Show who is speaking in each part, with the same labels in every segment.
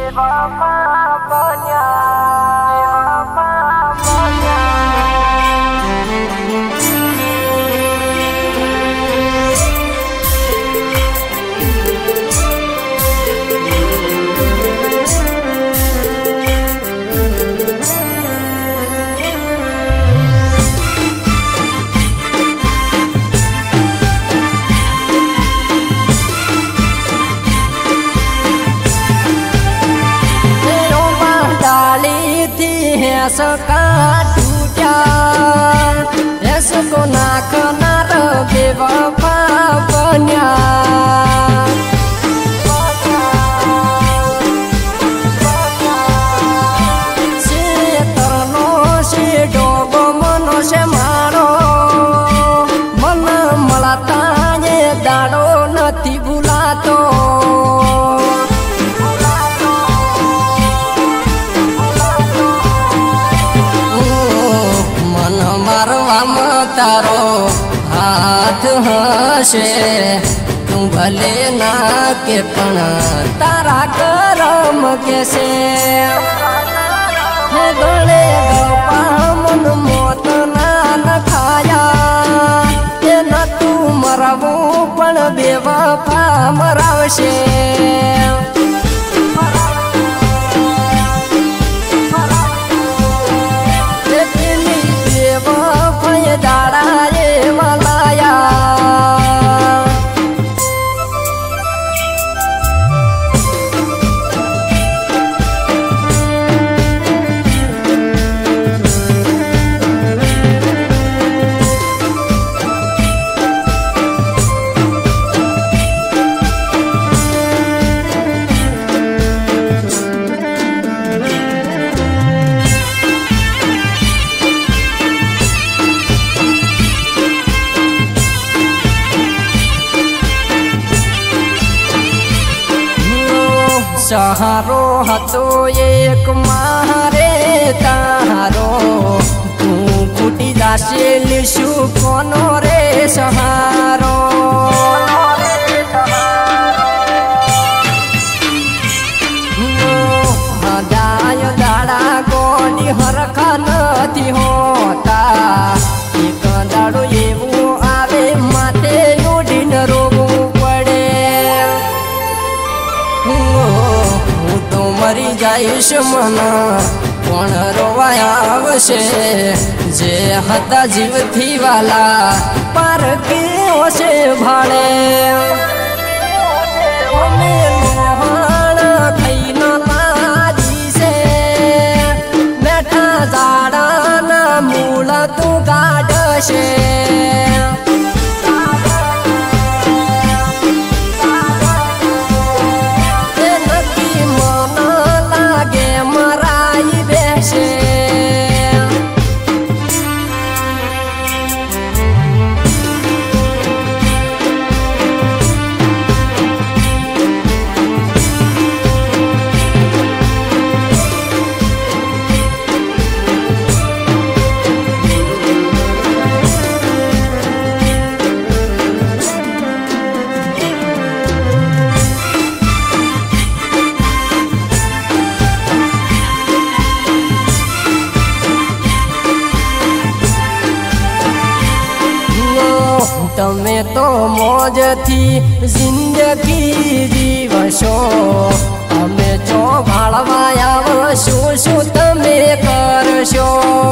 Speaker 1: सका टूटा ऐसको नाखनार बेवफा बन्या से तरनो से डोगो मनो से मारो मन मलाता ये दाड़ो नथी भुलातो तारो हाथ हसे तू भले ना के पण तारा करम कैसे गले गपा मन मोत ना न खाया न तू मरवू पण बेवफा मरावशे दाड़ा ये मलाया सहारो हतो एक मारे तारो तू फूटी जाशे लिशु कोनो रे सहारो हदाय दाड़ा गोनी हरखा नथी होता एक दाड़ो एवो आवे माते उडीन रोवू पड़े मरी जाइश मना पण रोवाया आवशे जे हता जीव थी वाला पर के ओसे भाड़े ओमे लोहाण थई न लाजी से बैठा जाड़ा ना मूल तू गाडशे तमे तो मौज थी जिंदगी जीवशो अमे जो भाड़वाया वशो शो तमे करशो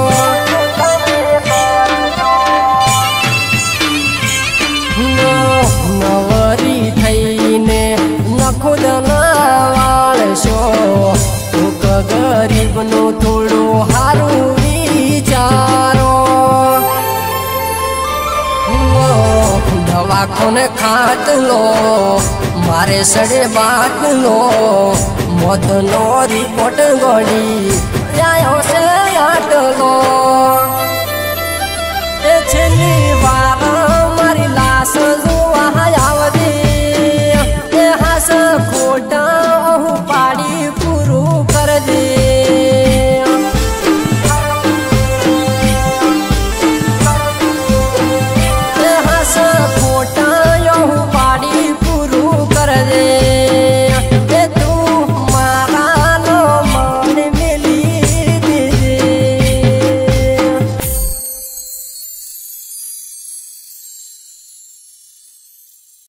Speaker 1: नवरी थईने न खुद न वाळशो दुख गरीब नो थोड़ो हारू विचारो दवाखों ने खाट लो मारे सड़े बाट लो मौत नो रिपोर्ट गड़ी आयो से आट लो छेली बार मारी लाश